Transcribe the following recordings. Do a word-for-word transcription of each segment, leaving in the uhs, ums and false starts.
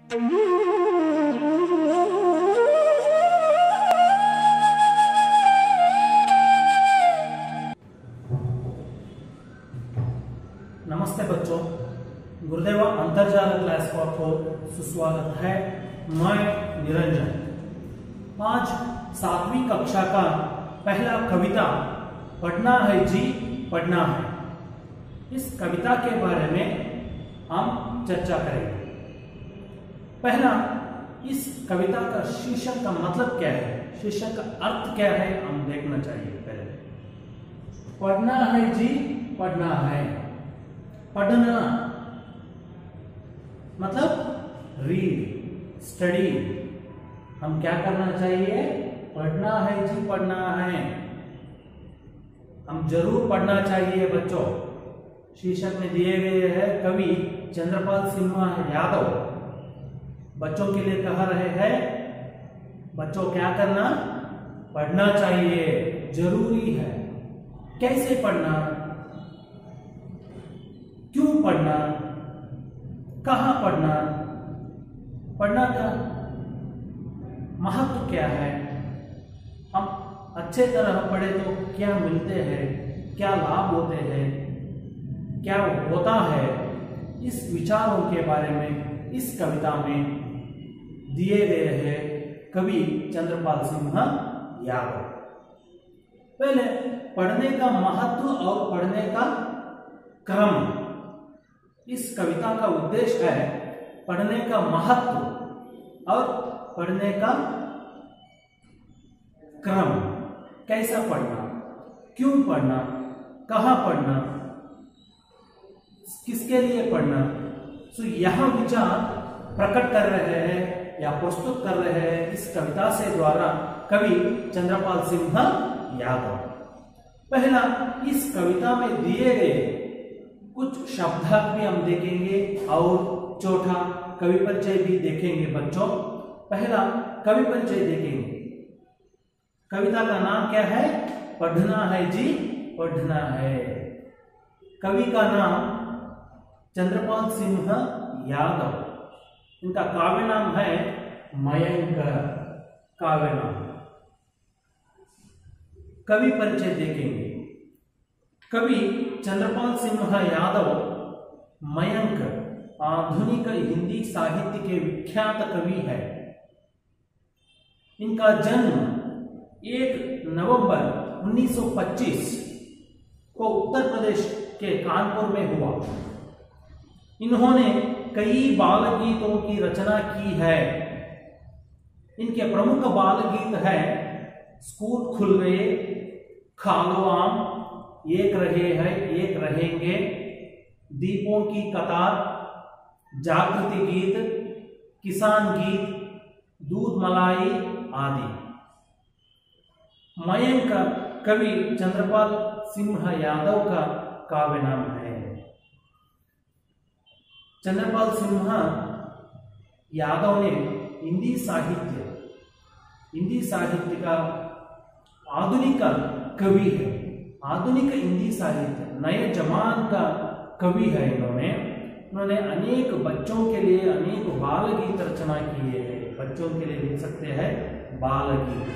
नमस्ते बच्चों, गुरुदेव अंतर्जाल क्लास को आपको सुस्वागत है। मैं निरंजन। आज सातवीं कक्षा का पहला कविता पढ़ना है जी पढ़ना है, इस कविता के बारे में हम चर्चा करेंगे। पहला, इस कविता का शीर्षक का मतलब क्या है, शीर्षक का अर्थ क्या है, हम देखना चाहिए। पहले पढ़ना है जी पढ़ना है। पढ़ना मतलब रीड, स्टडी। हम क्या करना चाहिए? पढ़ना है जी पढ़ना है। हम जरूर पढ़ना चाहिए बच्चों। शीर्षक में दिए गए हैं कवि चंद्रपाल सिंह यादव। बच्चों के लिए कह रहे हैं, बच्चों क्या करना? पढ़ना चाहिए, जरूरी है। कैसे पढ़ना, क्यों पढ़ना, कहाँ पढ़ना, पढ़ना का महत्व क्या है, हम अच्छे तरह पढ़े तो क्या मिलते हैं, क्या लाभ होते हैं, क्या होता है, इस विचारों के बारे में इस कविता में दिए गए हैं कवि चंद्रपाल सिंह यादव। पहले पढ़ने का महत्व और पढ़ने का क्रम। इस कविता का उद्देश्य है पढ़ने का महत्व और पढ़ने का क्रम। कैसा पढ़ना, क्यों पढ़ना, कहाँ पढ़ना, किसके लिए पढ़ना। तो यह विचार प्रकट कर रहे हैं या प्रस्तुत कर रहे हैं इस कविता से द्वारा कवि चंद्रपाल सिंह यादव। पहला, इस कविता में दिए गए कुछ शब्दार्थ भी हम देखेंगे और चौथा कवि परिचय भी देखेंगे बच्चों। पहला कवि परिचय देखेंगे। कविता का नाम क्या है? पढ़ना है जी पढ़ना है। कवि का नाम चंद्रपाल सिंह यादव। इनका काव्य नाम है मयंक। काव्य नाम। कवि परिचय देखेंगे। कवि चंद्रपाल सिंह यादव मयंक आधुनिक हिंदी साहित्य के विख्यात कवि है। इनका जन्म एक नवंबर उन्नीस सौ पच्चीस को उत्तर प्रदेश के कानपुर में हुआ। इन्होंने कई बाल गीतों की रचना की है। इनके प्रमुख बाल गीत है स्कूल खुल गए, खालो आम, एक रहे हैं एक रहेंगे, दीपों की कतार, जागृति गीत, किसान गीत, दूध मलाई आदि। मयंक कवि चंद्रपाल सिंह यादव का काव्य नाम है। चंद्रपाल सिंह यादव ने हिंदी साहित्य हिंदी साहित्य का आधुनिक कवि है। आधुनिक हिंदी साहित्य नए जमान का कवि है। इन्होंने इन्होंने अनेक बच्चों के लिए अनेक बाल गीत रचना किए हैं। बच्चों के लिए लिख सकते हैं बाल गीत,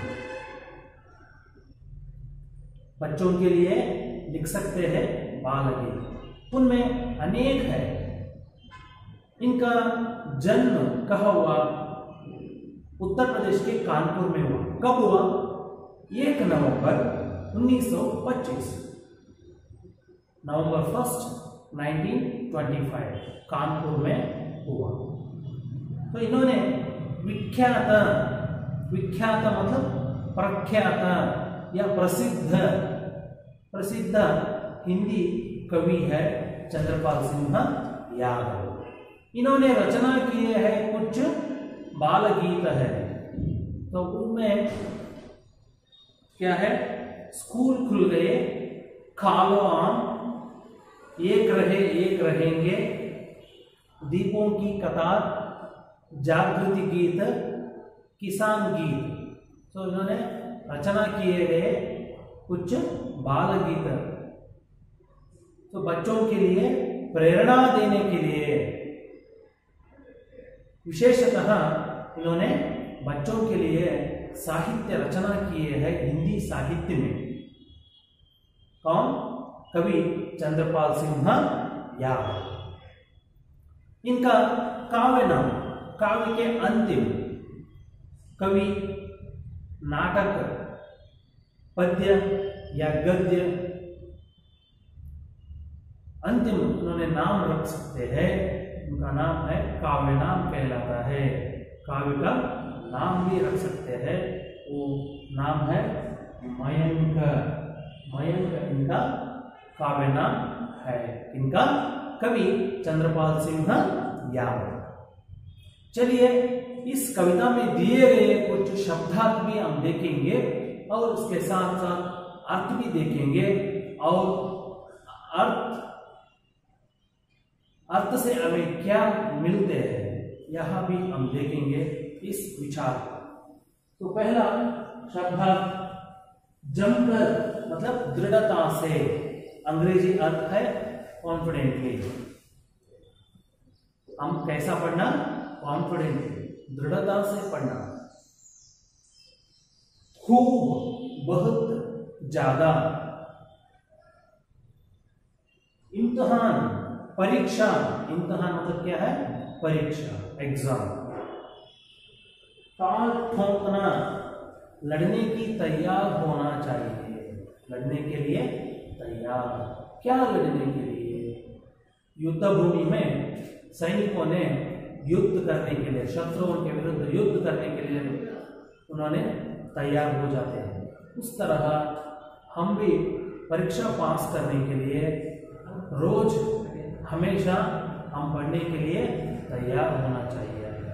बच्चों के लिए लिख सकते हैं बाल गीत। उनमें अनेक है। इनका जन्म कहाँ हुआ? उत्तर प्रदेश के कानपुर में हुआ। कब हुआ? एक नवंबर उन्नीस सौ पच्चीस, November first nineteen twenty five Kanpur में हुआ। तो इन्होंने विख्यात विख्यात मतलब प्रख्यात या प्रसिद्ध प्रसिद्ध हिंदी कवि है चंद्रपाल सिंह यादव। इन्होंने रचना किए हैं कुछ बाल गीत है। तो उनमें क्या है? स्कूल खुल गए, खालो आम, एक रहे एक रहेंगे, दीपों की कतार, जागृति गीत, किसान गीत। तो इन्होंने रचना किए गए कुछ बाल गीत। तो बच्चों के लिए प्रेरणा देने के लिए विशेषतः इन्होंने बच्चों के लिए साहित्य रचना किए हैं हिंदी साहित्य में। कौन? कवि चंद्रपाल सिंह यादव। इनका काव्य नाम, काव्य के अंतिम कवि नाटक, पद्य या गद्य अंतिम उन्होंने नाम रख सकते हैं, उनका नाम है काव्य नाम कहलाता है। काव्य का नाम भी रख सकते हैं, वो नाम है मयंक। मयंक इनका काव्य नाम है। इनका कवि चंद्रपाल सिंह यादव। चलिए इस कविता में दिए गए कुछ शब्दार्थ भी हम देखेंगे और उसके साथ साथ अर्थ भी देखेंगे और अर्थ अर्थ से हमें क्या मिलते हैं यह भी हम देखेंगे इस विचार। तो पहला शब्दार्थ जमकर मतलब दृढ़ता से, अंग्रेजी अर्थ है कॉन्फिडेंटली। हम कैसा पढ़ना? कॉन्फिडेंटली, दृढ़ता से पढ़ना। खूब, बहुत ज्यादा। इम्तिहान, परीक्षा। इम्तिहान मतलब क्या है? परीक्षा, एग्जाम। ताल ठोंकना, लड़ने की तैयार होना चाहिए। लड़ने के लिए तैयार। क्या लड़ने के लिए? युद्ध भूमि में सैनिकों ने युद्ध करने के लिए, शत्रुओं के विरुद्ध युद्ध करने के लिए उन्होंने तैयार हो जाते हैं। उस तरह हम भी परीक्षा पास करने के लिए रोज हमेशा हम पढ़ने के लिए तैयार होना चाहिए।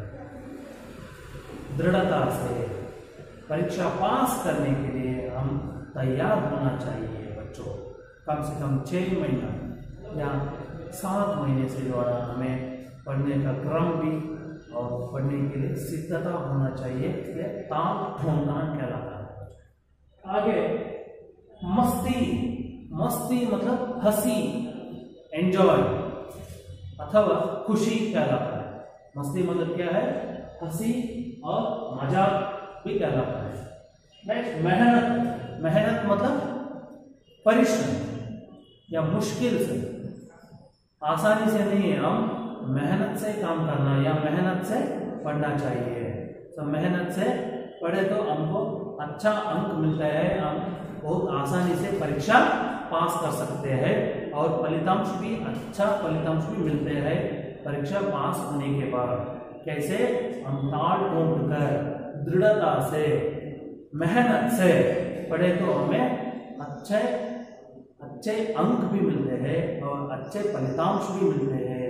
दृढ़ता से परीक्षा पास करने के लिए हम तैयार होना चाहिए बच्चों। कम से कम छह महीना या सात महीने से द्वारा हमें पढ़ने का क्रम भी और पढ़ने के लिए सिद्धता होना चाहिए। इसलिए ताल ठोंकना कहलाता है। आगे मस्ती। मस्ती मतलब हंसी, एंजॉय अथवा खुशी कहलाता है। मस्ती मतलब क्या है? हंसी और मजाक भी कहलाता है। नेक्स्ट मेहनत। मेहनत मतलब परिश्रम या मुश्किल से, आसानी से नहीं है। हम मेहनत से काम करना या मेहनत से पढ़ना चाहिए। तो मेहनत से पढ़े तो हमको अच्छा अंक मिलता है, हम बहुत आसानी से परीक्षा पास कर सकते हैं और फलितांश भी अच्छा फलितांश भी मिलते हैं परीक्षा पास होने के बाद। कैसे? हम ताल ठोंक कर दृढ़ता से मेहनत से पढ़े तो हमें अच्छे अच्छे अंक भी मिलते हैं और अच्छे फलितांश भी मिलते हैं।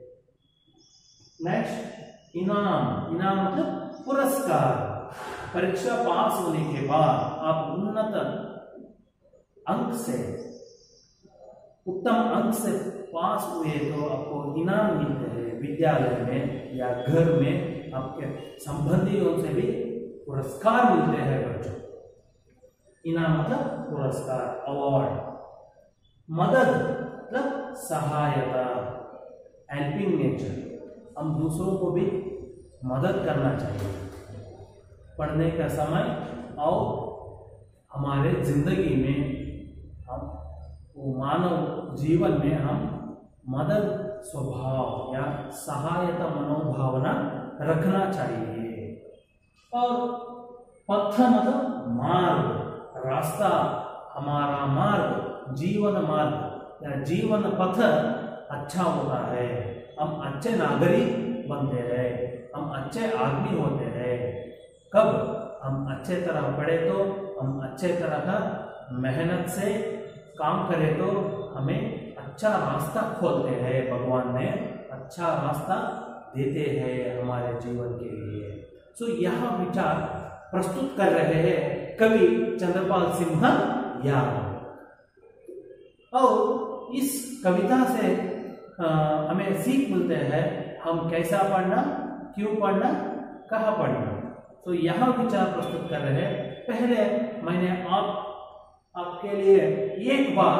नेक्स्ट इनाम। इनाम मतलब पुरस्कार। परीक्षा पास होने के बाद आप उन्नत अंक से, उत्तम अंक से पास हुए तो आपको इनाम मिलते हैं। विद्यालय में या घर में आपके संबंधियों से भी पुरस्कार मिलते हैं बच्चों। इनाम मतलब पुरस्कार, अवार्ड। मदद मतलब सहायता, हेल्पिंग नेचर। हम दूसरों को भी मदद करना चाहिए पढ़ने का समय और हमारे जिंदगी में, हम मानव जीवन में हम मदद स्वभाव या सहायता मनोभावना रखना चाहिए। और पथ मतलब मार्ग, रास्ता, हमारा मार्ग, जीवन मार्ग या जीवन पथ अच्छा होता है। हम अच्छे नागरिक बनते हैं, हम अच्छे आदमी होते हैं कब? हम अच्छे तरह पढ़े तो, हम अच्छे तरह का मेहनत से काम करें तो हमें अच्छा रास्ता खोलते हैं। भगवान ने अच्छा रास्ता देते हैं हमारे जीवन के लिए। सो यह विचार प्रस्तुत कर रहे हैं कवि चंद्रपाल सिंह यादव। और इस कविता से आ, हमें सीख मिलते हैं हम कैसा पढ़ना, क्यों पढ़ना, कहाँ पढ़ना। तो यह विचार प्रस्तुत कर रहे हैं। पहले मैंने आप आपके लिए एक बार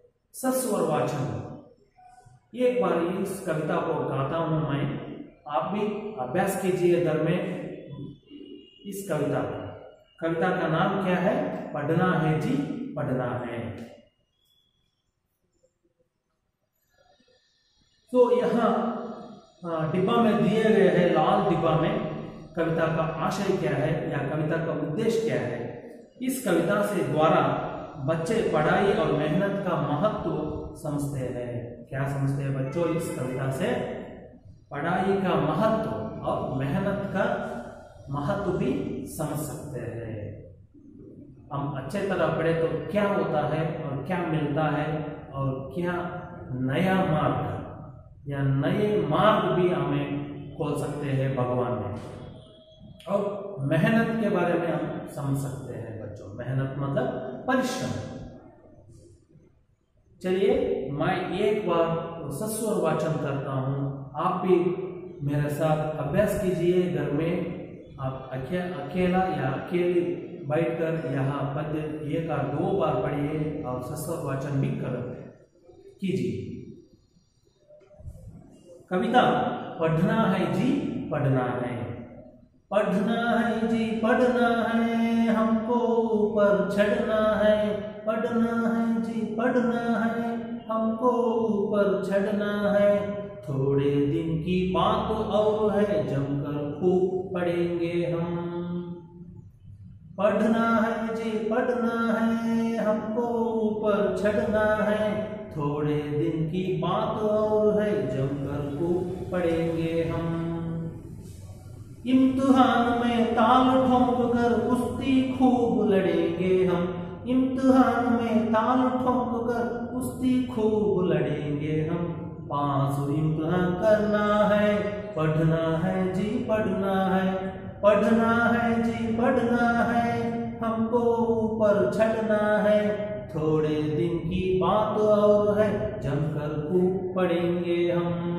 सस्वर वाचन, एक बार इस कविता को गाता हूं मैं, आप भी अभ्यास कीजिए घर में इस कविता का। कविता का नाम क्या है? पढ़ना है जी पढ़ना है। तो यहाँ डिब्बा में दिए गए हैं, लाल डिब्बा में कविता का आशय क्या है या कविता का उद्देश्य क्या है। इस कविता से द्वारा बच्चे पढ़ाई और मेहनत का महत्व समझते हैं। क्या समझते हैं बच्चों? इस कविता से पढ़ाई का महत्व और मेहनत का महत्व भी समझ सकते हैं। हम अच्छे तरह पढ़े तो क्या होता है और क्या मिलता है और क्या नया मार्ग या नए मार्ग भी हमें खोल सकते हैं भगवान ने, और मेहनत के बारे में हम समझ सकते हैं बच्चों। मेहनत मतलब परिश्रम। चलिए मैं एक बार सस्वर वाचन करता हूँ, आप भी मेरे साथ अभ्यास कीजिए घर में। आप अके, अकेला या अकेले बैठकर यहाँ पद्य एक और दो बार पढ़िए और सस्वर वाचन भी कर कीजिए। कविता पढ़ना है जी पढ़ना है। पढ़ना है जी पढ़ना है, हमको ऊपर चढ़ना है। पढ़ना है जी पढ़ना है, हमको ऊपर चढ़ना है। थोड़े दिन की बात और है, जमकर खूब पढ़ेंगे हम। पढ़ना है जी पढ़ना है, हमको ऊपर चढ़ना है। थोड़े दिन की बात और है, जमकर खूब पढ़ेंगे हम। इम्तिहान में ताल ठोंक कर कुश्ती खूब लड़ेंगे हम। इम्तिहान में ताल ठोंक कर कुश्ती खूब लड़ेंगे हम। पास इम्तिहान करना है, पढ़ना है जी पढ़ना है। पढ़ना है जी पढ़ना है, हमको ऊपर चढ़ना है। थोड़े दिन की बात और है, जमकर खूब पढ़ेंगे हम।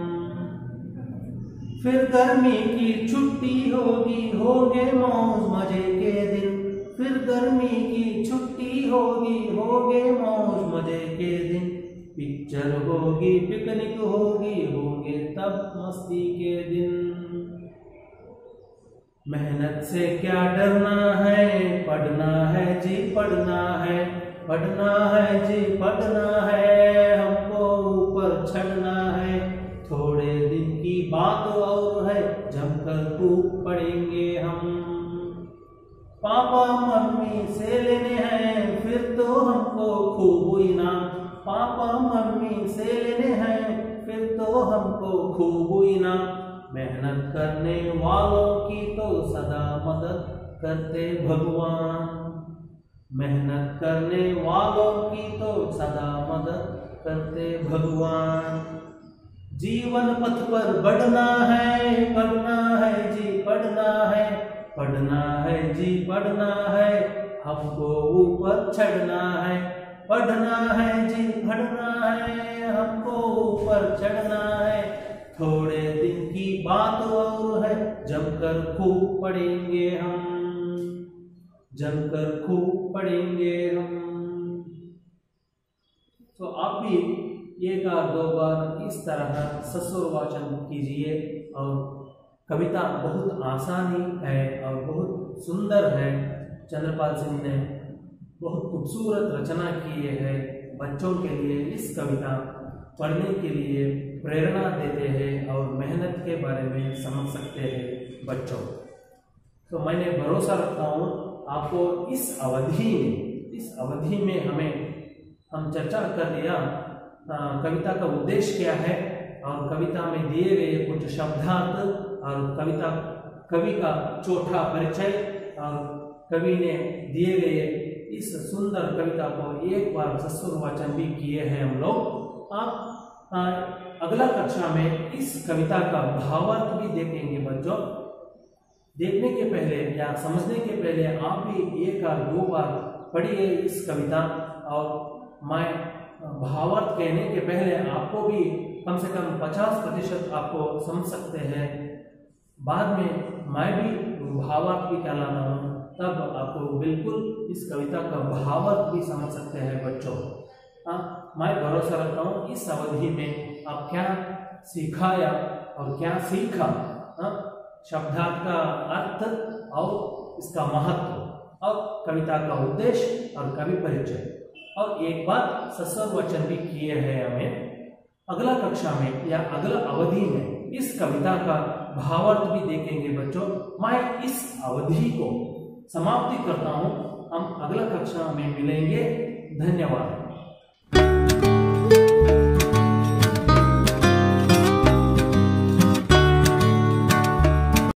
फिर गर्मी की छुट्टी होगी, होगे मौज मजे के दिन। फिर गर्मी की छुट्टी होगी, होगे मौज मजे के दिन। पिक्चर होगी, पिकनिक होगी, होगे तब मस्ती के दिन। मेहनत से क्या डरना है, पढ़ना है जी पढ़ना है। पढ़ना है जी पढ़ना है, हमको ऊपर चढ़ना है। थोड़े दिन की बात और है, जमकर खूब पढ़ेंगे हम। पापा मम्मी से लेने हैं, फिर तो हमको खूब इनाम। पापा मम्मी से लेने हैं, फिर तो हमको खूब इनाम। मेहनत करने वालों की तो सदा मदद करते भगवान। मेहनत करने वालों की तो सदा मदद करते भगवान। जीवन पथ पर बढ़ना है, पढ़ना है जी पढ़ना है। पढ़ना है जी पढ़ना है, हमको ऊपर चढ़ना है। पढ़ना है जी पढ़ना है, हमको ऊपर चढ़ना है। थोड़े दिन की बात और है, जमकर खूब पढ़ेंगे हम। जमकर खूब पढ़ेंगे हम। तो आप भी एक बार दो बार इस तरह सस्वर वाचन कीजिए। और कविता बहुत आसानी है और बहुत सुंदर है। चंद्रपाल सिंह ने बहुत खूबसूरत रचना किए हैं बच्चों के लिए। इस कविता पढ़ने के लिए प्रेरणा देते हैं और मेहनत के बारे में समझ सकते हैं बच्चों। तो मैंने भरोसा रखता हूँ आपको इस अवधि में इस अवधि में हमें हम चर्चा कर लिया कविता का उद्देश्य क्या है और कविता में दिए गए कुछ शब्दार्थ और कविता कवि का चौथा परिचय और कवि ने दिए गए इस सुंदर कविता को एक बार सस्वर वाचन भी किए हैं हम लोग। आप आ, अगला कक्षा में इस कविता का भावार्थ भी देखेंगे बच्चों। देखने के पहले या समझने के पहले आप भी एक बार दो बार पढ़िए इस कविता। और मैं भावार्थ कहने के पहले आपको भी कम से कम पचास प्रतिशत आपको समझ सकते हैं। बाद में मैं भी भावार्थ भी कहलाता हूँ, तब आपको बिल्कुल इस कविता का भावार्थ भी समझ सकते हैं बच्चों। हाँ, मैं भरोसा रखता हूँ इस अवधि में आप क्या सिखाया और क्या सीखा शब्दार्थ का अर्थ और इसका महत्व और कविता का उद्देश्य और कवि परिचय, और एक बार सस्वर वचन भी किए हैं हमें। अगला कक्षा में या अगला अवधि में इस कविता का भावार्थ भी देखेंगे बच्चों। मैं इस अवधि को समाप्ति करता हूं, हम अगला कक्षा में मिलेंगे। धन्यवाद।